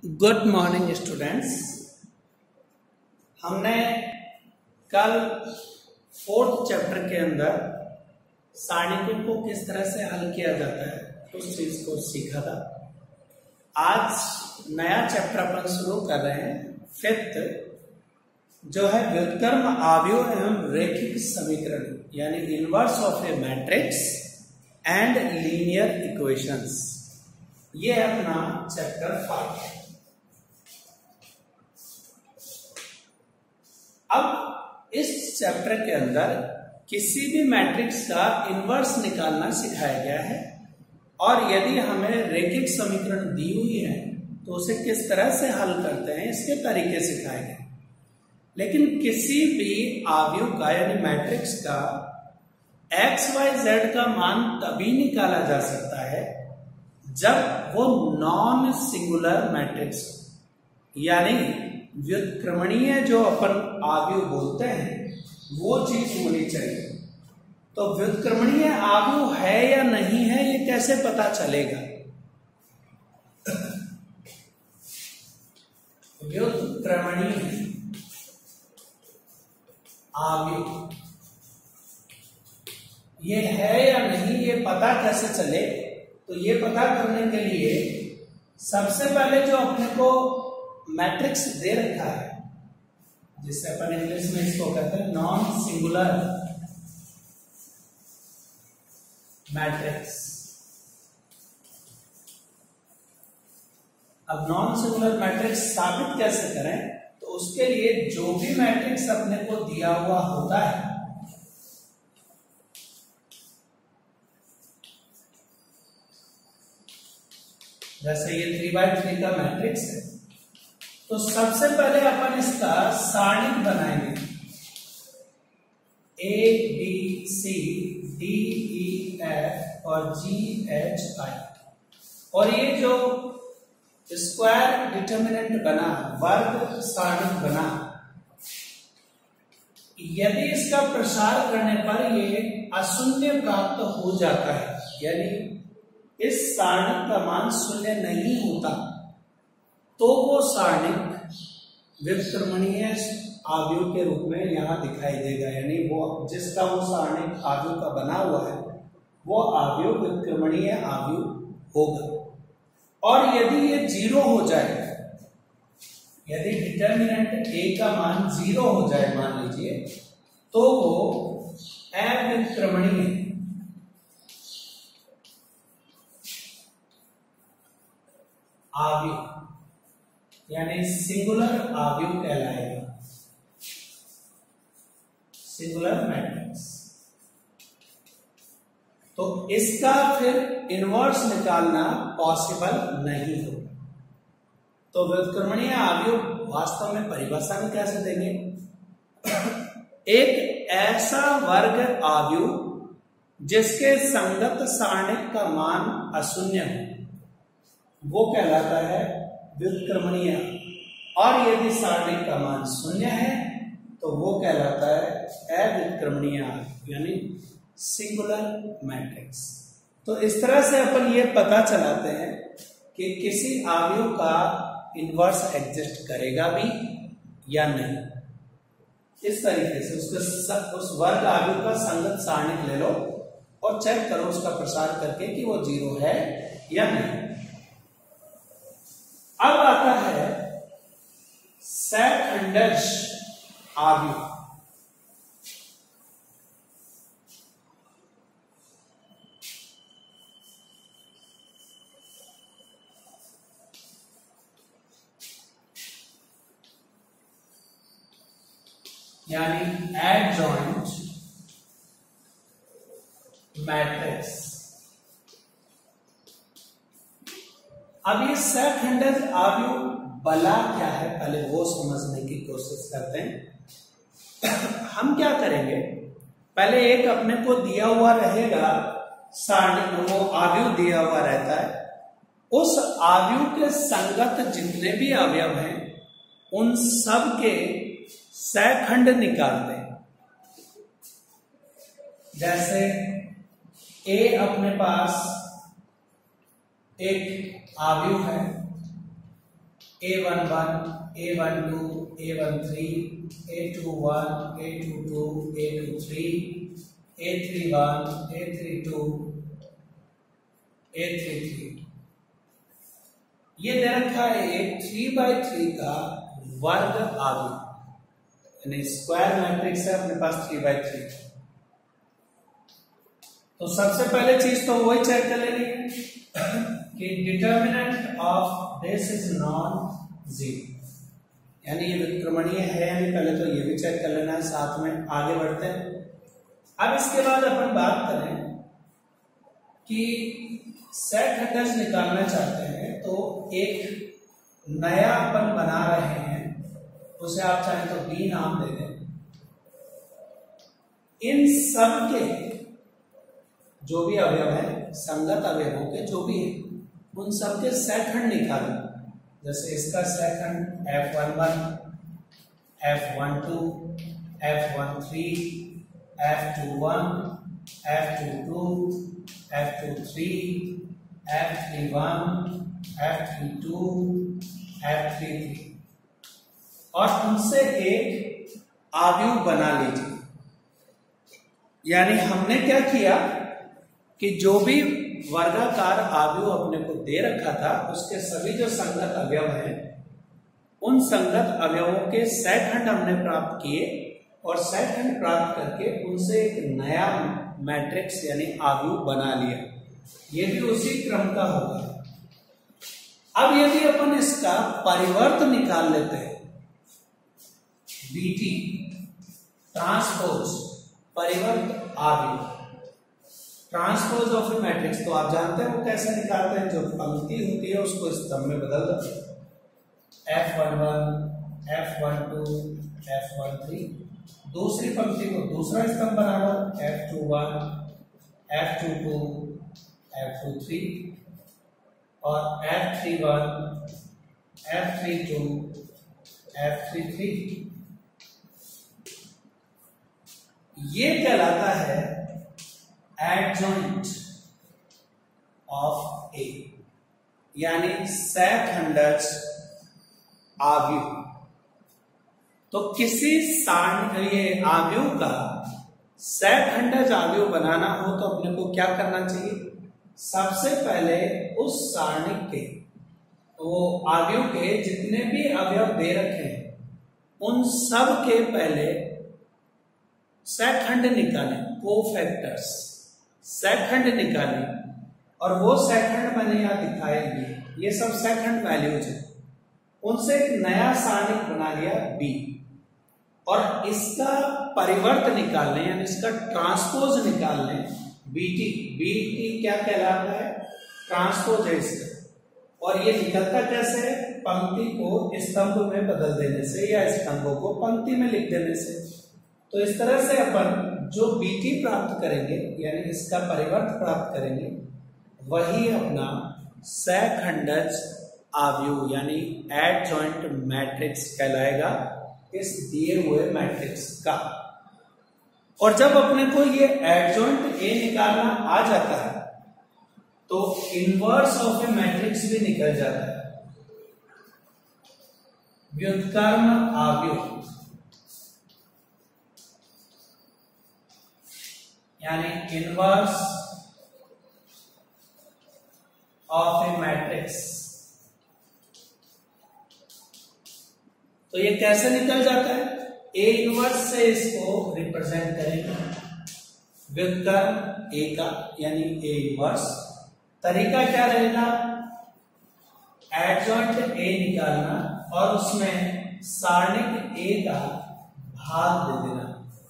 Good morning students. हमने कल fourth chapter के अंदर सारणिकों को किस तरह से हल किया जाता है उस चीज को सीखा था। आज नया चैप्टर अपन शुरू कर रहे हैं, फिफ्थ, जो है व्युत्क्रम आव्यूह एवं रैखिक समीकरण, यानी inverse of a matrix and linear equations. ये अपना चैप्टर 5 है। अब इस चैप्टर के अंदर किसी भी मैट्रिक्स का इनवर्स निकालना सिखाया गया है, और यदि हमें रैखिक समीकरण दी हुई है तो उसे किस तरह से हल करते हैं इसके तरीके सिखाए गए। लेकिन किसी भी आव्यूह का यानी मैट्रिक्स का एक्स वाई जेड का मान तभी निकाला जा सकता है जब वो नॉन सिंगुलर मैट्रिक्स, यानी व्युत्क्रमणीय जो अपन आव्यूह बोलते हैं वो चीज होनी चाहिए। तो व्युत्क्रमणीय आव्यूह है या नहीं है ये कैसे पता चलेगा? व्युत्क्रमणीय आव्यूह ये है या नहीं ये पता कैसे चले? तो ये पता करने के लिए सबसे पहले जो अपने को मैट्रिक्स दे रखा है, जिसे अपन इंग्लिश में इसको कहते हैं नॉन सिंगुलर मैट्रिक्स। अब नॉन सिंगुलर मैट्रिक्स साबित कैसे करें? तो उसके लिए जो भी मैट्रिक्स अपने को दिया हुआ होता है, जैसे ये 3x3 का मैट्रिक्स है, तो सबसे पहले अपन इसका सारणिक बनाएंगे A B C D E F और G H I। और ये जो स्क्वायर डिटर्मिनेंट बना, वर्ग सारणिक बना, यदि इसका प्रसार करने पर ये अशून्य प्राप्त हो जाता है, यानी इस सारणिक का मान शून्य नहीं होता, तो वो सारणिक व्युत्क्रमणीय आव्यूह के रूप में यहां दिखाई देगा। यानी वो जिसका वो सारणिक आव्यूह का बना हुआ है वो आव्यूह व्युत्क्रमणीय आव्यूह होगा। और यदि ये 0 हो जाए, यदि डिटर्मिनेंट a का मान 0 हो जाए मान लीजिए, तो वो अव्युत्क्रमणीय आव्यूह यानी सिंगुलर आव्यूह कहलाएगा, सिंगुलर मैट्रिक्स। तो इसका फिर इनवर्स निकालना पॉसिबल नहीं होगा। तो व्युत्क्रमणीय आव्यूह वास्तव में परिभाषा में कैसे देंगे? एक ऐसा वर्ग आव्यूह जिसके संगत सारणिक का मान अशून्य है वो कहलाता है व्युत्क्रमणीय, और यदि सारणिक का मान शून्य है तो वो कहलाता है अव्युत्क्रमणीय यानी सिंगुलर मैट्रिक्स। तो इस तरह से अपन ये पता चलाते हैं कि किसी आव्यूह का इनवर्स एग्जिस्ट करेगा भी या नहीं। इस तरीके से उस वर्ग आव्यूह का संगत सारणिक ले लो और चेक करो उसका प्रसार करके कि वो 0 है या नहीं। अब आता है सेकंडर्स आव्यूह। यानी एडजॉइंट मैट्रिक्स। अब ये सेकंडर्स आव्यूह बला क्या है पहले वो समझने की कोशिश करते हैं। हम क्या करेंगे, पहले एक अपने को दिया हुआ रहेगा सारणिक, वो आव्यूह दिया हुआ रहता है, उस आव्यूह के संगत जितने भी अवयव हैं उन सब के सहखंड निकालते हैं। जैसे A अपने पास एक आव्यूह है A11, A12, A13, A21, A22, A23, A31, A32, A33। ये दे रखा है एक 3x3 का वर्ग आव्यूह, यानी स्क्वायर मैट्रिक्स है अपने पास 3x3। तो सबसे पहले चीज तो वही चेक कर लेनी है कि determinant of this is non zero, यानी ये व्युत्क्रमणीय है यानी, पहले तो ये भी चेक कर लेना है, साथ में आगे बढ़ते हैं। अब इसके बाद अपन बात करें कि सेट खंडज निकालना चाहते हैं, तो एक नया अपन बना रहे हैं, उसे आप चाहें तो बी नाम दे दें। इन सब के जो भी अवयव है, संगत अवयवों के जो भी है, उन सब के सेटखंड निकालें। जैसे इसका सेटखंड F11, F12, F13, F21, F22, F23, F31, F32, F33, और उनसे एक आव्यूह बना लीजिए। यानी हमने क्या किया कि जो भी वर्गाकार आव्यूह अपने को दे रखा था, उसके सभी जो संगत अवयव हैं, उन संगत अवयवों के सेटखंड हमने प्राप्त किए, और सेटखंड प्राप्त करके उनसे एक नया मैट्रिक्स यानी आव्यूह बना लिया। ये भी उसी क्रम का होगा। अब यदि अपन इसका परिवर्त निकाल लेते हैं, बीटी ट्रांसपोज परिवर्त आव्यूह, ट्रांसपोज ऑफ ए मैट्रिक्स, तो आप जानते हैं वो कैसे निकालते हैं, जो पंक्ति होती है उसको स्तंभ में बदल दो, F11, F12, F13, दूसरी पंक्ति को दूसरा स्तंभ बना दो, F21, F22, F23, और F31, F32, F33। ये कहलाता है एडजॉइंट ऑफ ए, यानी सेटखंडज आव्यूह। तो किसी ये आव्यूह का सेटखंडज आव्यूह बनाना हो तो अपने को क्या करना चाहिए? सबसे पहले उस सारणिक के, वो आव्यूह के जितने भी अवयव दे रखे हैं, उन सब के पहले सेटखंड निकालें, कोफैक्टर्स सेटखंड निकालें, और वो सेटखंड मैंने यहां दिखाएंगे, ये सब सेटखंड वैल्यूज है, उनसे एक नया सारणिक बना लिया बी, और इसका परिवर्त निकाल लें, यानी इसका ट्रांसपोज निकाल लें, बीटी। बीटी क्या कहलाता है? ट्रांसपोज है इसका। और ये निकलता कैसे है? पंक्ति को स्तंभ में बदल देने से, या स्तंभों को पंक्ति में लिख देने से। तो इस तरह से अपन जो बीटी प्राप्त करेंगे, यानी इसका परिवर्त प्राप्त करेंगे, वही अपना सेटखंडज आव्यूह यानी एडजॉइंट मैट्रिक्स कहलाएगा इस दिए हुए मैट्रिक्स का। और जब अपने को ये एडजॉइंट ए निकालना आ जाता है, तो इनवर्स ऑफ ए मैट्रिक्स भी निकल जाता है। व्युत्क्रम आव्यूह यानी इनवर्स ऑफ ए मैट्रिक्स, तो ये कैसे निकल जाता है? ए इनवर्स से इसको रिप्रेजेंट करेंगे, व्युत्क्रम ए का यानी ए इनवर्स। तरीका क्या रहेगा? एडजॉइंट ए निकालना और उसमें सारणिक ए का भाग दे देना,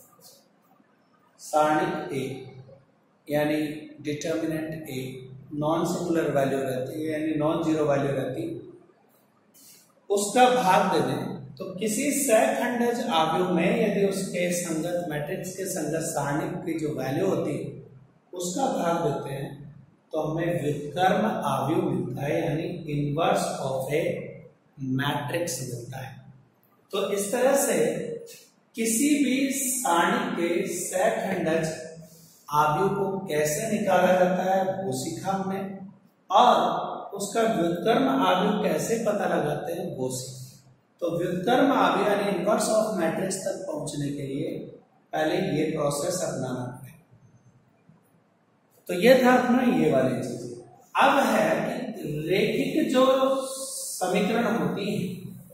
सारणिक ए यानी determinant A non singular value रहती है, यानी नॉन जीरो वैल्यू रहती, उसका भाग दे दें। तो किसी सेटखंडज आव्यूह में यदि उसके संगत मैट्रिक्स के संगत सारणिक की जो वैल्यू होती है उसका भाग देते हैं, तो हमें व्युत्क्रम आव्यूह मिलता है, यानी इनवर्स ऑफ ए मैट्रिक्स मिलता है। तो इस तरह से किसी भी सारणी के सेटखंडज आव्यूह को कैसे निकाला जाता है वो सीखा हमने, और उसका व्युत्क्रम अवयव कैसे पता लगाते हैं वो सीखें। तो व्युत्क्रम अवयव यानी इनवर्स ऑफ मैट्रिक्स तक पहुंचने के लिए पहले ये प्रोसेस अपनाना पड़ेगा। तो ये था अपना ये वाली चीज। अब है कि रेखिक जो समीकरण होती है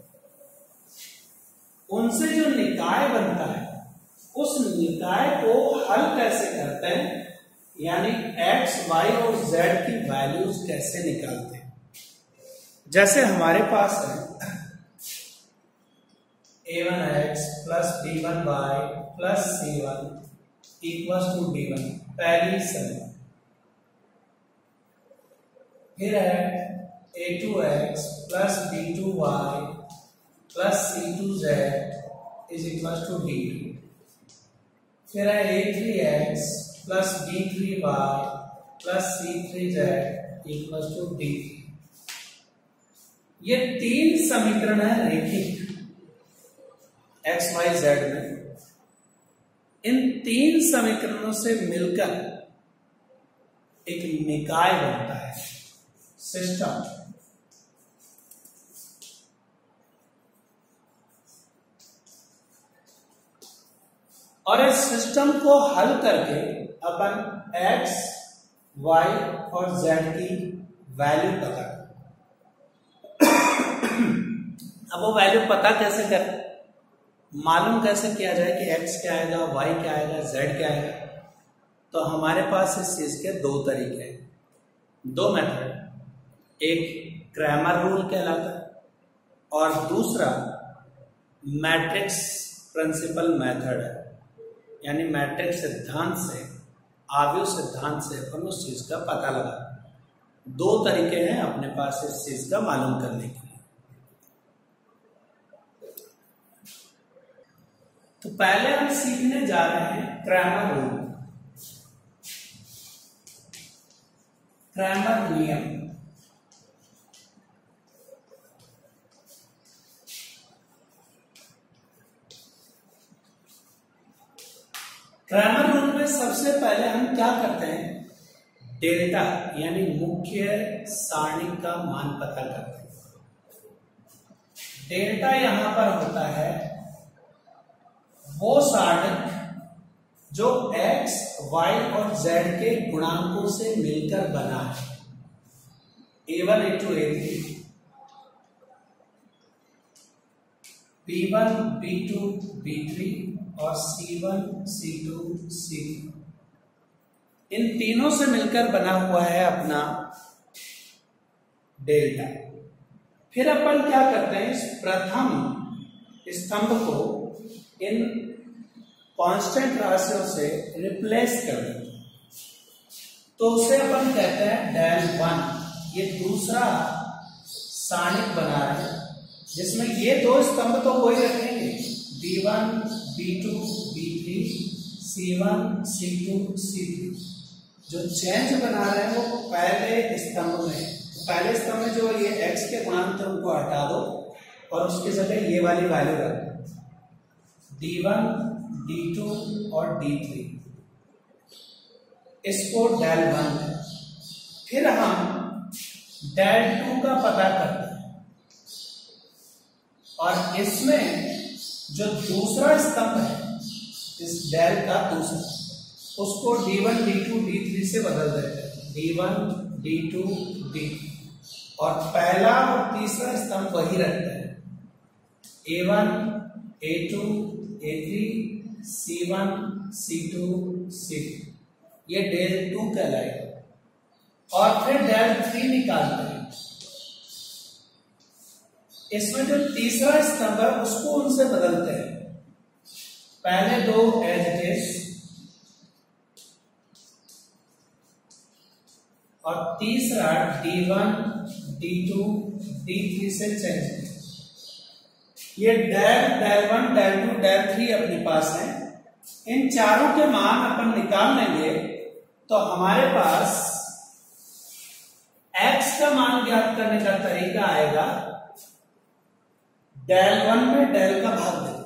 उनसे जो निकाय बनता है उस निकाय को हल कैसे करते हैं, यानी x, y और z की वैल्यूज कैसे निकालते हैं। जैसे हमारे पास है a1x plus b1y plus c1 equals to d1 पहली समीकरण। फिर है a2x plus b2y plus c2z is equals to d2। फिर है a3x plus b3y plus c3z equals to d3। ये तीन समीकरण है रेखिक x, y, z में। इन तीन समीकरणों से मिलकर एक निकाय बनता है, सिस्टम। और इस सिस्टम को हल करके अपन x, y और z की वैल्यू पता करें। अब वो वैल्यू पता कैसे करें, मालूम कैसे किया जाए कि x क्या आएगा, y क्या आएगा, z क्या आएगा। तो हमारे पास इस चीज के दो तरीके हैं, दो मेथड। एक क्रैमर रूल कहलाता है और दूसरा मैट्रिक्स प्रिंसिपल मेथड है, यानी मैट्रिक्स सिद्धांत से, आव्यूह सिद्धांत से अपन उस चीज का पता लगा। दो तरीके हैं अपने पास इस चीज का मालूम करने के लिए। तो पहले हम सीखने जा रहे हैं क्रैमर रूल, क्रैमर नियम। क्रैमर रूल में सबसे पहले हम क्या करते हैं, डेल्टा यानी मुख्य सारणी का मान पता करते हैं। डेल्टा यहां पर होता है वो सारणी जो x, y और z के गुणांकों से मिलकर बना है। a1, a2, a3, b1, b2, b3 और c1, c2, c3, इन तीनों से मिलकर बना हुआ है अपना डेल्टा। फिर अपन क्या करते हैं, इस प्रथम स्तंभ को इन कांस्टेंट राशियों से रिप्लेस कर देते हैं। तो उसे अपन कहते हैं डेल 1। ये दूसरा सारणिक बना रहे हैं जिसमें ये दो स्तंभ तो वही रखेंगे, b1, b2, b3, c1, c2, c3। जो चेंज बना रहे हैं वो पहले स्तंभ में, पहले स्तंभ में जो ये x के गुणांक थे उनको हटा दो और उसकी जगह ये वाली वैल्यू रख दो, d1, d2 और d3। इसको डेल 1 है। फिर हम डेल 2 का पता करते हैं और इसमें जो दूसरा स्तंभ है इस डेल का दूसरा, उसको d1, d2, d3 से बदल देते हैं, d1, d2, d3। और पहला और तीसरा स्तंभ वही रखते हैं, a1, a2, a3, c1, c2, c3। ये डेल 2 कहलाएगा। और फिर डेल 3 निकालते हैं। इसमें जो तीसरा स्तंभ है उसको उनसे बदलते हैं, पहले दो एज इट इज और तीसरा d1, d2, d3 से चेंज। ये डेल 1, डेल 2, डेल 3 अपने पास है। इन चारों के मान अपन निकाल लेंगे तो हमारे पास x का मान ज्ञात करने का तरीका आएगा, डेल 1 में डेल का भाग दे,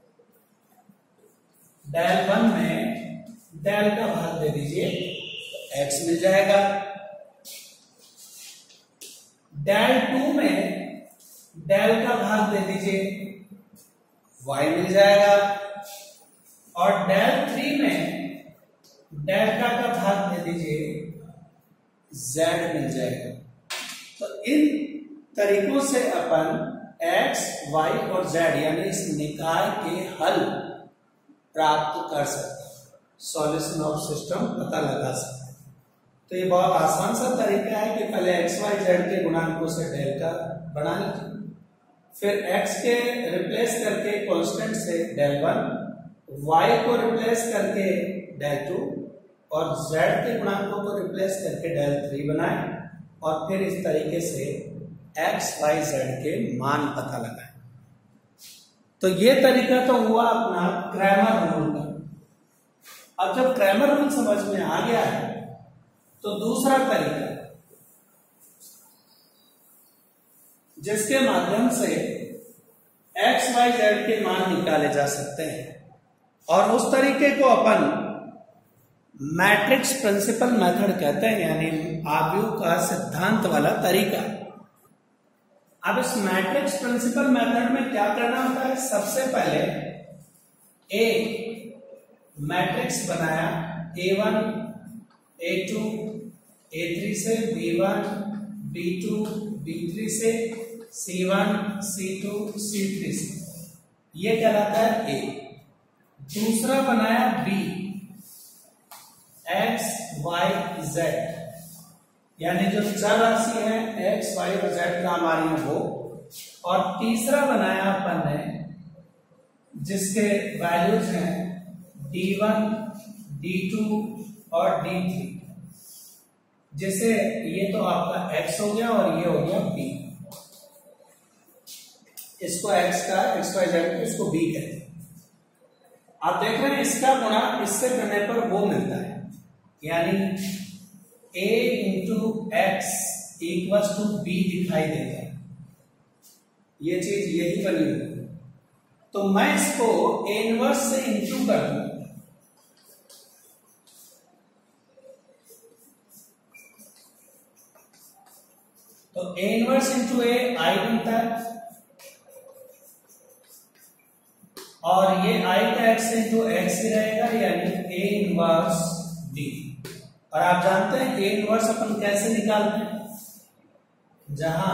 डेल 1 में डेल का भाग दे दीजिए, x मिल जाएगा। डेल 2 में डेल का भाग दे दीजिए, y मिल जाएगा, और डेल 3 में डेल्टा का भाग दे दीजिए, z मिल जाएगा। तो इन तरीकों से अपन x, y और z यानी इस निकाय के हल प्राप्त कर सकते हैं, सॉल्यूशन ऑफ सिस्टम पता लगा सकते हैं। तो ये बहुत आसान सा तरीका है कि पहले x, y, z के गुणांकों से डेल्टा बना लीजिए, फिर x के रिप्लेस करके कांस्टेंट से डेल 1, y को रिप्लेस करके डेल 2 और z के गुणांकों को रिप्लेस करके डेल 3 बनाएं, और फिर इस तरीके से x, y, z के मान पता लगाएं। तो ये तरीका तो हुआ अपना क्रैमर रूल का। अब जब क्रैमर रूल समझ में आ गया है तो दूसरा तरीका जिसके माध्यम से x, y, z के मान निकाले जा सकते हैं, और उस तरीके को अपन मैट्रिक्स प्रिंसिपल मेथड कहते हैं, यानी आव्यूह का सिद्धांत वाला तरीका। अब इस मैट्रिक्स प्रिंसिपल मेथड में क्या करना होता है, सबसे पहले एक मैट्रिक्स बनाया A1, A2, A3 से B1, B2, B3 से C1, C2, C3 से, ये कहलाता है A। दूसरा बनाया B, X, Y, Z, यानी जो चर राशि है x, y और z का हमारी है वो, और तीसरा बनाया अपन ने जिसके वैल्यूज हैं D1, D2 और D3, जैसे ये तो आपका x हो गया और ये हो गया b, इसको x का x, y, z, इसको b कहते हैं। आप देख रहे हैं इसका गुणा इससे करने पर वो मिलता है, यानी a into x equals to b दिखाई देता है, ये चीज यही बनी हुई है। तो मैं इसको a इनवर्स से इंटू कर दूंगा, तो a inverse into a i बनता है, और ये i का x इंटू x ही रहेगा, यानी a इनवर्स b। और आप जानते हैं a इनवर्स अपन कैसे निकालते हैं, जहां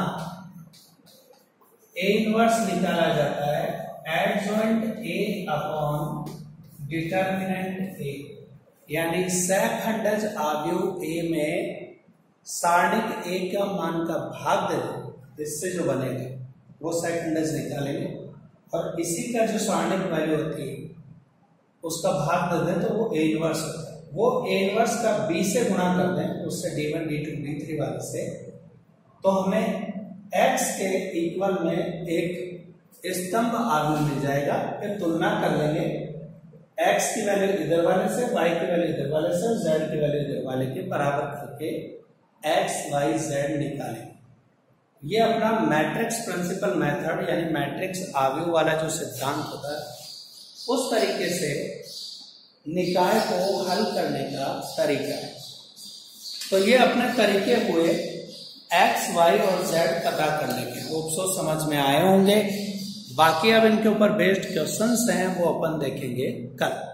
a इनवर्स निकाला जाता है adjoint a upon determinant a, यानी सहखंडज आव्यूह a में सारणिक a का मान का भाग दे दे, इससे जो बनेगा वो सहखंडज निकालेंगे, और इसी का जो सारणिक वैल्यू होती है उसका भाग दे दें तो वो a इनवर्स होता है। वो a इनवर्स का b से गुणा कर दें, उससे D1, D2, D3 वाले से, तो हमें x के इक्वल में एक स्तंभ आव्यूह मिल जाएगा। फिर तुलना कर लेंगे x की वैल्यू इधर वाले से, y की वैल्यू इधर वाले से, z की वैल्यू इधर वाले के बराबर करके x, y, z निकालेंगे। ये अपना मैट्रिक्स प्रिंसिपल मेथड यानी मैट्रिक्स आव्यूह वाला जो सिद्धांत होता है, उस तरीके से निकाय को हल करने का तरीका है। तो ये अपने तरीके हुए x, y और z पता करने के, होप सो समझ में आए होंगे। बाकी अब इनके ऊपर बेस्ड क्वेश्चंस हैं वो अपन देखेंगे कल।